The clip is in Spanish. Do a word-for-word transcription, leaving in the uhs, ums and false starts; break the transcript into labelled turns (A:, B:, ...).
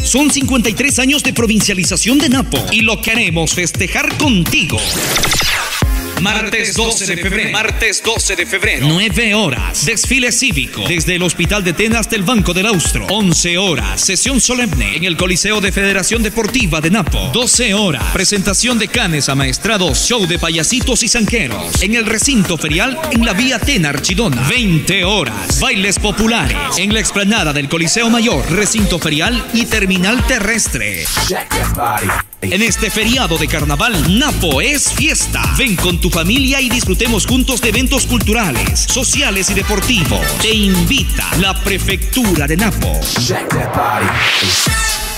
A: Son cincuenta y tres años de provincialización de Napo y lo queremos festejar contigo. Martes doce de febrero. Martes doce de febrero. nueve horas. Desfile cívico. Desde el Hospital de Tena hasta el Banco del Austro. once horas. Sesión solemne en el Coliseo de Federación Deportiva de Napo. doce horas. Presentación de canes amaestrados. Show de payasitos y zanqueros. En el recinto ferial en la vía Tena Archidona. veinte horas. Bailes populares. En la explanada del Coliseo Mayor. Recinto ferial y terminal terrestre. En este feriado de carnaval, Napo es fiesta. Ven con tu familia y disfrutemos juntos de eventos culturales, sociales y deportivos. Te invita la Prefectura de Napo.